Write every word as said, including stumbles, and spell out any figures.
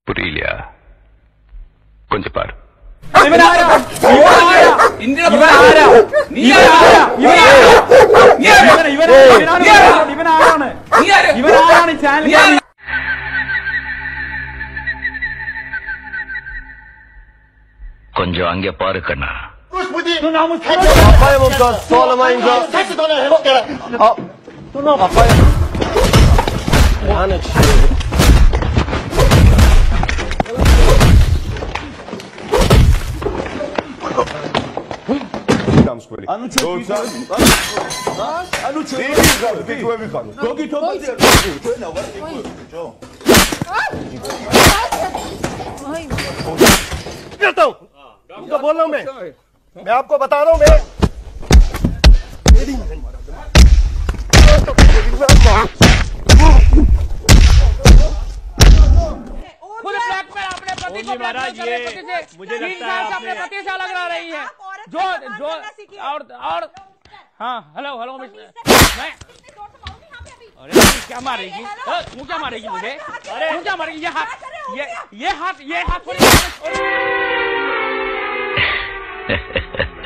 புரியலையா? கொஞ்சம் பாரு. இவன் ஆரா இவன் ஆரா இவன் ஆரா நீ ஆரா இவன் ஆரா நீ இவன் இவன் இவன் இவன் ஆரானு நீ ஆரா இவன் ஆரானு சேனல் கொஞ்சம் அங்கே பாரு கண்ணா. 너 너무 아빠의 몸과 소라마인가 다시 전화 해볼게. 아 누나 아빠의 나는 A nu ce A nu ce Gogi to bazi to je na vrti čo कहता हूँ तुमको बोल रहा हूँ मैं मैं आपको बता रहा हूँ मैं खुद ब्लैक में अपने पति को महाराज ये मुझे लगता है अपने पति से अलग रह रही है जो जो और और हाँ हेलो हेलो मैं अरे क्या मारेगी तू क्या मारेगी मुझे अरे तू क्या मारेगी ये हाथ ये ये हाथ ये हाथ